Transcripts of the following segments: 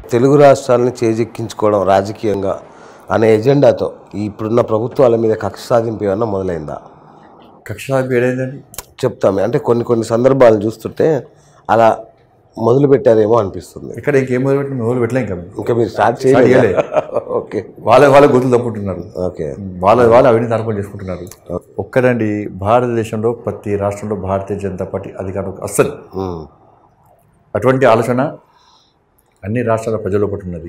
తెలుగు రాష్ట్రాలని చేజెక్కించుకోవడం రాజకీయంగా అనే ఎజెండాతో ఇప్పుడున్న ప్రభుత్వాల మీద కక్ష సాధింపు ఏమన్నా మొదలైందా? కక్ష సాధింపు ఏదైందండి చెప్తామే, అంటే కొన్ని సందర్భాలు చూస్తుంటే అలా మొదలు పెట్టారేమో అనిపిస్తుంది. ఇక్కడ ఇంకేం మొదలు పెట్టలే, ఇంకా మీరు స్టార్ట్ చేయలేదు. ఓకే, వాళ్ళ గొంతులు తప్పుకుంటున్నారు. ఓకే, వాళ్ళ అవినీతి ఆరోపణలు చేసుకుంటున్నారు. ఒక్కడండి, భారతదేశంలో ప్రతి రాష్ట్రంలో భారతీయ జనతా పార్టీ అధికారం అస్సలు అటువంటి ఆలోచన అన్ని రాష్ట్రాల ప్రజల్లో పట్టి ఉన్నది.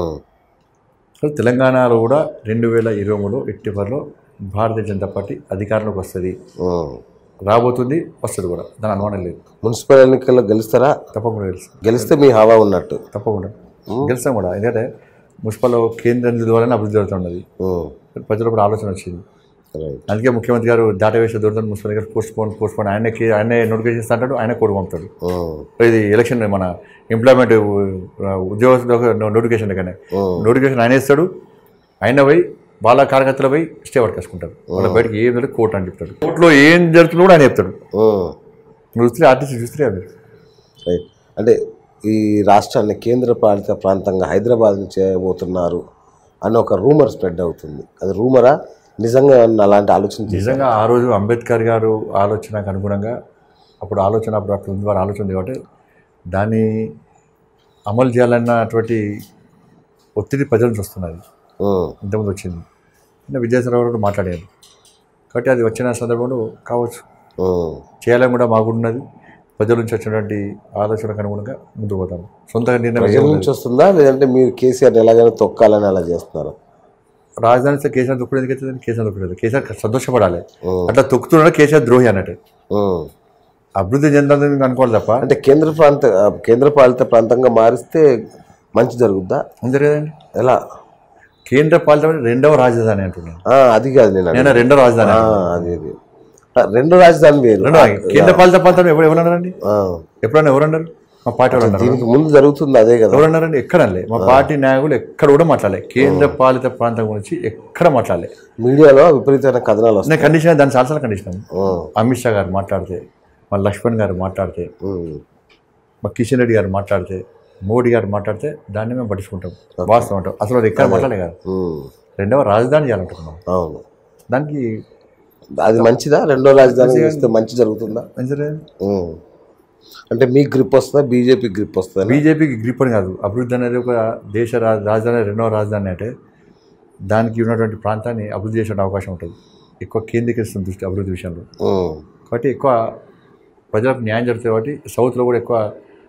తెలంగాణలో కూడా 2023లో ఎట్టి పరిలో భారతీయ జనతా పార్టీ అధికారంలోకి వస్తుంది, రాబోతుంది, వస్తుంది కూడా, దాని అనుమానం లేదు. మున్సిపల్ ఎన్నికల్లో గెలుస్తారా? తప్పకుండా గెలిస్తే మీ హవా ఉన్నట్టు. తప్పకుండా గెలుస్తాం కూడా. ఎందుకంటే మున్సిపల్లో కేంద్ర నిధుల వలన అభివృద్ధి జరుగుతున్నది, ప్రజలకు కూడా ఆలోచన వచ్చింది. అందుకే ముఖ్యమంత్రి గారు దాటవేసే దొరుకుతుంది మున్సిపల్ గారు పోస్ట్పోన్ ఆయనే నోటిఫికేషన్ ఇస్తా అంటాడు, ఆయన కోడ్ పంపుతాడు. ఇది ఎలక్షన్ మన ఎంప్లాయ్మెంట్ ఉద్యోగస్తులకు నోటిఫికేషన్ కానీ నోటిఫికేషన్ ఆయన ఇస్తాడు, ఆయన పోయి వాళ్ళ కార్యకర్తలు పోయి స్టే పట్టుకేసుకుంటారు. వాళ్ళ బయటకి ఏం జరిగింది కోర్టు అని చెప్తాడు, కోర్టులో ఏం జరుగుతుందో కూడా ఆయన చెప్తాడు. చూస్తే ఆర్టీసీ చూస్తే మీరు అంటే ఈ రాష్ట్రాన్ని కేంద్ర పాలిత ప్రాంతంగా హైదరాబాద్ని చేయబోతున్నారు అని ఒక రూమర్ స్ప్రెడ్ అవుతుంది. అది రూమరా, నిజంగా అలాంటి ఆలోచన? నిజంగా ఆ రోజు అంబేద్కర్ గారు ఆలోచనకు అనుగుణంగా అప్పుడు వారి ఆలోచన ఉంది కాబట్టి దాన్ని అమలు చేయాలన్నటువంటి ఒత్తిడి ప్రజల నుంచి వస్తున్నది. ఇంతకుముందు వచ్చింది, విద్యాసాగర్ గారు మాట్లాడారు కాబట్టి అది వచ్చిన సందర్భంలో కావచ్చు, చేయాలని కూడా మాకున్నది. ప్రజల నుంచి వచ్చినటువంటి ఆలోచనకు అనుగుణంగా ముందుకు పోతాము. సొంతంగా నిర్ణయం ప్రజల నుంచి వస్తుందా, లేదంటే మీరు కేసీఆర్ ఎలాగైనా తొక్కాలని అలా చేస్తున్నారు? రాజధాని కేసీఆర్ తొక్కుడు ఎందుకు? కేసీఆర్ తొక్కులేదు, కేసీఆర్ సంతోషపడాలి. అట్లా తొక్కుతున్నాడు కేసీఆర్ ద్రోహి అన్నట్టు, అభివృద్ధి చెందాలని అనుకోవాలి తప్ప. అంటే కేంద్ర పాలిత ప్రాంతంగా మారిస్తే మంచి జరుగుద్దా? జరగదండి. ఎలా? కేంద్ర పాలిత రెండవ రాజధాని అంటున్నాను. అది కాదు, నేను రెండవ రాజధాని. అది రెండో రాజధాని వేరు. కేంద్ర పాలిత ప్రాంతం ఎవరన్నారండి? ఎప్పుడన్నా ఎవరన్నారు? మా పార్టీ వాళ్ళు అన్నారు. దీనికి ముందు జరుగుతుంది అదే కదా. ఎవరన్నారండి? ఎక్కడలే, మా పార్టీ నాయకులు ఎక్కడ కూడా మాట్లాడలే కేంద్ర పాలిత ప్రాంతం గురించి, ఎక్కడ మాట్లాడలే. మీడియాలో విపరీతమైన కథనాలు వస్తాయి. కండిషన్ దాన్ని చాలా కండిషన్. అమిత్ షా గారు మాట్లాడితే, మా లక్ష్మణ్ గారు మాట్లాడితే, మా కిషన్ రెడ్డి గారు మాట్లాడితే, మోడీ గారు మాట్లాడితే దాన్ని మేము పట్టించుకుంటాం, వాస్తవం అంటాం. అసలు అది ఎక్కడ మాట్లాడే కాదు, రెండవ రాజధాని చేయాలంటున్నాం. అవును, దానికి అది మంచిదా? రెండో రాజధాని చేస్తే మంచి జరుగుతుందా? మంచిదే. అంటే మీకు గ్రిప్ వస్తుందా, బీజేపీ గ్రిప్ వస్తుందా? బీజేపీకి గ్రిప్ అని కాదు, అభివృద్ధి అనేది ఒక దేశ రాజధాని, రెండవ రాజధాని అంటే దానికి ఉన్నటువంటి ప్రాంతాన్ని అభివృద్ధి చేసే అవకాశం ఉంటుంది. ఎక్కువ కేంద్రీకరిస్తుంది దృష్టి అభివృద్ధి విషయంలో. కాబట్టి ఎక్కువ ప్రజలకు న్యాయం జరుగుతుంది. కాబట్టి సౌత్లో కూడా ఎక్కువ,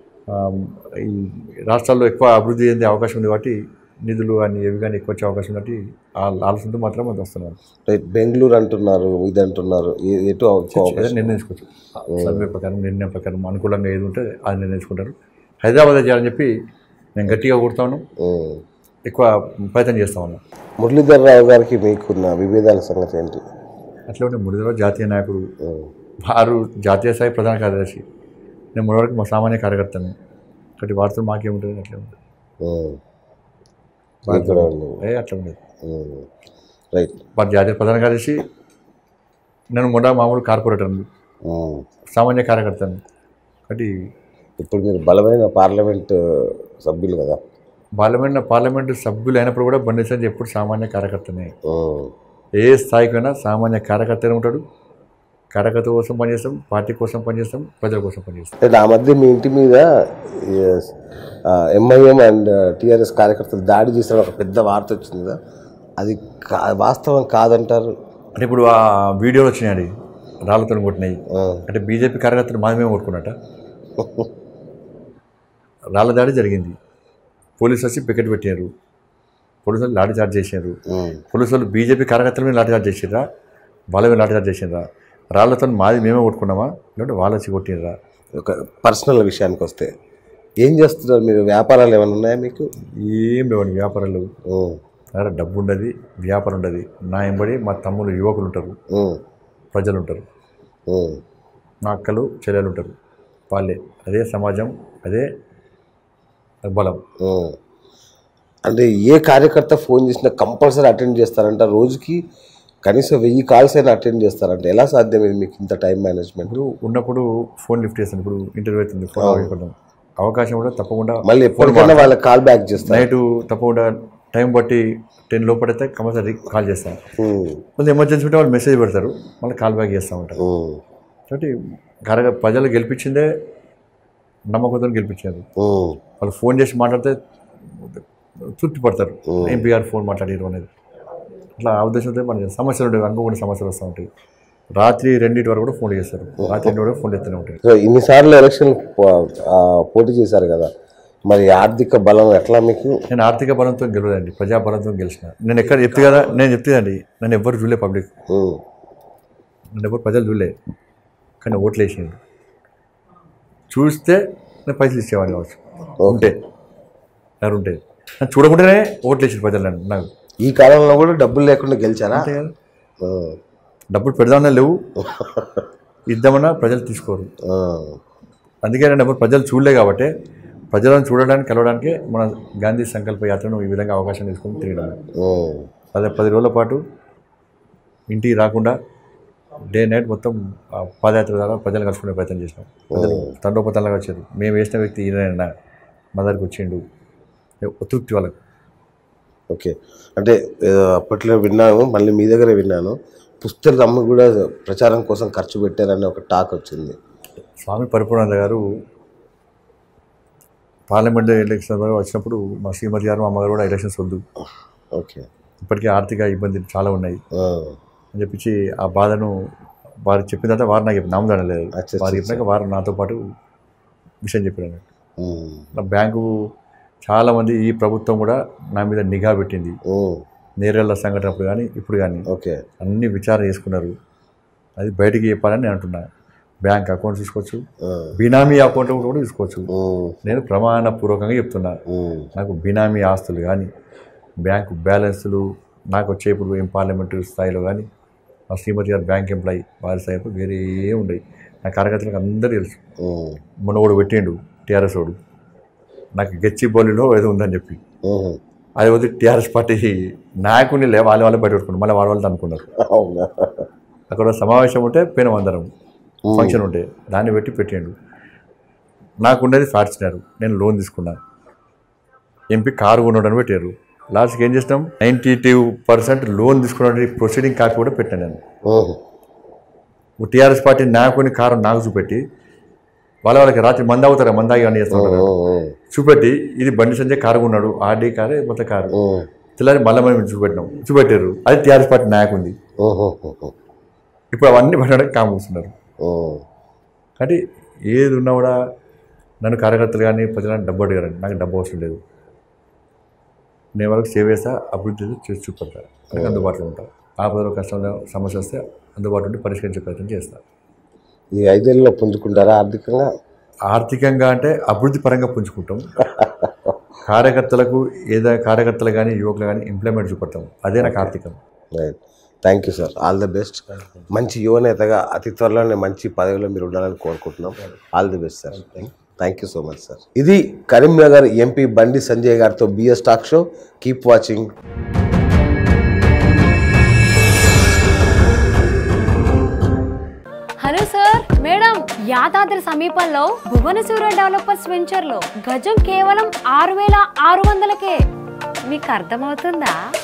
ఈ రాష్ట్రాల్లో ఎక్కువ అభివృద్ధి చెందే అవకాశం ఉంది. కాబట్టి నిధులు కానీ ఏవి కానీ ఎక్కువ వచ్చే అవకాశం ఉన్నట్టు ఆలోచనతో మాత్రం అది వస్తున్నారు. బెంగళూరు అంటున్నారు, ఇది అంటున్నారు, ఎటు నిర్ణయించుకోవచ్చు. సర్వే ప్రకారం, నిర్ణయం ప్రకారం అనుకూలంగా ఏది ఉంటే అది నిర్ణయించుకుంటారు. హైదరాబాద్ చేయాలని చెప్పి మేము గట్టిగా కొడతా ఉన్నాం, ఎక్కువ ప్రయత్నం చేస్తూ ఉన్నాం. మురళీధర్ రావు గారికి మీకున్న విభేదాల సంగతి ఏంటి? అట్లా ఉంటే మురళీధర్ జాతీయ నాయకుడు, వారు జాతీయ స్థాయి ప్రధాన కార్యదర్శి, నేను మొదటి మా సామాన్య కార్యకర్తను. కాబట్టి వారితో మాకేముంటుంది? అట్లా ఉంటుంది, అట్లా ఉండేది. రైట్. వారి జాతీయ ప్రధాన కార్యదర్శి, నేను మామూలు కార్పొరేటర్ని, సామాన్య కార్యకర్తను. కాబట్టి ఇప్పుడు మీరు బలమైన పార్లమెంట్ సభ్యులు కదా. పార్లమెంటు సభ్యులు అయినప్పుడు కూడా బండి సంజయ్ ఎప్పుడు సామాన్య కార్యకర్తనే. ఏ స్థాయికైనా సామాన్య కార్యకర్తనే ఉంటాడు. కార్యకర్త కోసం పనిచేస్తాం, పార్టీ కోసం పనిచేస్తాం, ప్రజల కోసం పనిచేస్తాం. ఆ మధ్య మీ ఇంటి మీద ఎంఐఎం అండ్ టీఆర్ఎస్ కార్యకర్తలు దాడి చేసిన ఒక పెద్ద వార్త వచ్చింది కదా, అది వాస్తవం కాదంటారు? అంటే ఇప్పుడు ఆ వీడియోలు వచ్చినాయి, రాళ్ళతో కొట్టినాయి. అంటే బీజేపీ కార్యకర్తలు మాది కొట్టుకున్నట్ట. రాళ్ళ దాడి జరిగింది, పోలీసులు వచ్చి పికెట్ పెట్టారు, పోలీసులు లాఠీ చార్జ్ చేశారు. పోలీసులు బీజేపీ కార్యకర్తల మీద లాఠీ చార్జ్ చేసిర్రా, వాళ్ళ మీద లాఠీ చార్జ్ చేసిర్రా? రాళ్ళతో మాది మేమే కొట్టుకున్నామా, లేదంటే వాళ్ళు వచ్చి కొట్టినరా? ఒక పర్సనల్ విషయానికి వస్తే ఏం చేస్తున్నారు మీరు? వ్యాపారాలు ఏమైనా ఉన్నాయా మీకు? ఏం లేవండి వ్యాపారాలు. డబ్బు ఉండదు, వ్యాపారం ఉండదు. నా ఎంబడి మా తమ్ముళ్ళు యువకులు ఉంటారు, ప్రజలు ఉంటారు, నా అక్కలు చెల్లెలు ఉంటారు. వాళ్ళే, అదే సమాజం, అదే బలం. అంటే ఏ కార్యకర్త ఫోన్ చేసినా కంపల్సరీ అటెండ్ చేస్తారంట? రోజుకి కనీసం 1000 కాల్స్ అయినా అటెండ్ చేస్తారంటే ఎలా సాధ్యమైంది మీకు ఇంత టైం మేనేజ్మెంట్? ఉన్నప్పుడు ఫోన్ లిఫ్ట్ చేస్తాను. ఇప్పుడు ఇంటర్వ్యూ అవుతుంది, ఫోన్ అయిపోతాం. అవకాశం కూడా తప్పకుండా మళ్ళీ ఎప్పటికైనా వాళ్ళకి కాల్ బ్యాక్ చేస్తారు. నైట్ తప్పకుండా టైం బట్టి 10 లోపలైతే కంపల్సరీ కాల్ చేస్తాను. కొంచెం ఎమర్జెన్సీ ఉంటే వాళ్ళు మెసేజ్ పెడతారు, మళ్ళీ కాల్ బ్యాక్ చేస్తూ ఉంటారు. కాబట్టి ప్రజలు గెలిపించిందే నమ్మకంతో గెలిపించారు. వాళ్ళు ఫోన్ చేసి మాట్లాడితే తృప్తి పడతారు, ఎంపీ గారు ఫోన్ మాట్లాడారు అనేది. అట్లా ఆ ఉద్దేశంతో మన సమస్యలు ఉంటాయి, అనుకోకుండా సమస్యలు వస్తూ ఉంటాయి. రాత్రి 2 వరకు కూడా ఫోన్ చేస్తారు, రాత్రి 2 వరకు ఫోన్ చేస్తూనే ఉంటాయి. సో ఇన్నిసార్లు ఎలక్షన్ పోటీ చేశారు కదా, మరి ఆర్థిక బలం ఎట్లా మీకు? నేను ఆర్థిక బలంతో గెలవదండి, ప్రజా బలంతో గెలిచిన. నేను ఎక్కడ చెప్తే కదా, నేను చెప్తేదండి, నన్ను ఎవ్వరు చూడలే, పబ్లిక్ నన్ను ఎవరు ప్రజలు చూడలే, కానీ ఓట్లు వేసిండు. చూస్తే నేను పైసలు ఇచ్చేవాడిని కావచ్చు, ఉంటే ఎవరు ఉంటే. నన్ను చూడకుండానే ఓట్లు వేసారు ప్రజలు నన్ను. నాకు ఈ కాలంలో కూడా డబ్బులు లేకుండా గెలిచారా? అంతే కదా, డబ్బులు పెడదామన్నా లేవు, ఇద్దామన్నా ప్రజలు తీసుకోరు. అందుకే నేను ఎవరు ప్రజలు చూడలే కాబట్టి ప్రజలను చూడడానికి కలవడానికి మన గాంధీ సంకల్ప యాత్రను ఈ విధంగా అవకాశం తీసుకొని తిరగడం. 10 రోజుల పాటు ఇంటికి రాకుండా డే నైట్ మొత్తం పాదయాత్ర ద్వారా ప్రజలు కలుసుకునే ప్రయత్నం చేసినాం. ప్రజలు తండోపతంలాగా వచ్చారు. మేము వేసిన వ్యక్తి ఈయన మా దగ్గరికి వచ్చిండు, తృప్తి వాళ్ళకు. ఓకే, అంటే అప్పట్లో విన్నాను, మళ్ళీ మీ దగ్గర విన్నాను, పుస్తకాలు అమ్మ కూడా ప్రచారం కోసం ఖర్చు పెట్టారని ఒక టాక్ వచ్చింది. స్వామి పరిపూర్ణానంద గారు పార్లమెంట్ ఎలక్షన్ వచ్చినప్పుడు మా శ్రీమతి గారు, మా అమ్మగారు కూడా ఎలక్షన్స్ వద్దు, ఓకే ఇప్పటికీ ఆర్థిక ఇబ్బందులు చాలా ఉన్నాయి అని చెప్పించి ఆ బాధను వారు చెప్పిన తర్వాత వారు నాకు నామదానం లేదు. వారు చెప్పినాక వారు నాతో పాటు విషయం చెప్పారు. నా బ్యాంకు చాలామంది, ఈ ప్రభుత్వం కూడా నా మీద నిఘా పెట్టింది. నేరేళ్ల సంఘటన అప్పుడు కానీ ఇప్పుడు కానీ ఓకే అన్ని విచారణ చేసుకున్నారు. అది బయటికి చెప్పాలని నేను అంటున్నా. బ్యాంక్ అకౌంట్ చూసుకోవచ్చు, బినామీ అకౌంట్ కూడా చూసుకోవచ్చు. నేను ప్రమాణపూర్వకంగా చెప్తున్నా, నాకు బినామీ ఆస్తులు కానీ బ్యాంకు బ్యాలెన్సులు నాకు వచ్చే ఇప్పుడు ఏం పార్లమెంటరీ స్థాయిలో కానీ మా శ్రీమతి గారు బ్యాంక్ ఎంప్లాయీ వారి స్థాయిలో వేరే ఉండవు. నా కార్యకర్తలకు అందరూ తెలుసు. మొన్న కూడా పెట్టిండు టీఆర్ఎస్ వాడు నాకు గచ్చిబౌలిలో ఏదో ఉందని చెప్పి, అది వద్దు టీఆర్ఎస్ పార్టీ నాయకుని వాళ్ళే బయట పెట్టుకున్నారు, మళ్ళీ వాళ్ళతో అనుకున్నారు. అక్కడ సమావేశం ఉంటే పోయినాం అందరం, ఫంక్షన్ ఉంటే దాన్ని పెట్టిండు. నాకు ఉండేది ఫార్చునర్, నేను లోన్ తీసుకున్నాను. ఎంపీ కారు కొనడానికి పెట్టారు. లాస్ట్కి ఏం చేసినాం, 92% లోన్ తీసుకున్న ప్రొసీడింగ్ కాపీ కూడా పెట్టాను నేను. టీఆర్ఎస్ పార్టీ నాయకుని కారు నాకు చూపెట్టి వాళ్ళకి రాత్రి మంది అవుతారా, మందాగి అని చేస్తుంటారు చూపెట్టి, ఇది బండి సంజయ్ కారు ఉన్నాడు, ఆర్డీ కారే మొత్తం కారు. తెల్లారి మళ్ళీ మనం చూపెట్టారు, అది టీఆర్ఎస్ పార్టీ నాయకుంది. ఇప్పుడు అవన్నీ పెట్టడానికి కామూస్తున్నారు. కాబట్టి ఏది ఉన్నా కూడా నన్ను కార్యకర్తలు కానీ ప్రజలను డబ్బు అడిగారండి. నాకు డబ్బు అవసరం లేదు, నేను వాళ్ళకి సేవ చేస్తా, అభివృద్ధి చేసి చూపెడతాను, నాకు అందుబాటులో ఉంటాను. ఆపదలో కష్టంలో సమస్య వస్తే అందుబాటులో ఉండి పరిష్కరించే ప్రయత్నం చేస్తాను. ఈ 5 ఏళ్ళలో పుంజుకుంటారా ఆర్థికంగా? ఆర్థికంగా అంటే అభివృద్ధి పరంగా పుంజుకుంటాం. కార్యకర్తలకు కార్యకర్తలు కానీ యువకులు కానీ ఇంప్లిమెంట్ చూపెడతాం, అదే నాకు ఆర్థికం. Right, thank you sir, all the best. మంచి యువనేతగా అతి త్వరలోనే మంచి పదవిలో మీరు ఉండాలని కోరుకుంటున్నాం. All the best sir, thank you so much sir. ఇది కరీంనగర్ ఎంపీ బండి సంజయ్ గారితో BS talk show. Keep watching. Hello sir, madam, Yadadri సమీపంలో భువనసూర డెవలపర్స్ వెంచర్లో గజం కేవలం 6,600కే. మీకు అర్థమవుతుందా?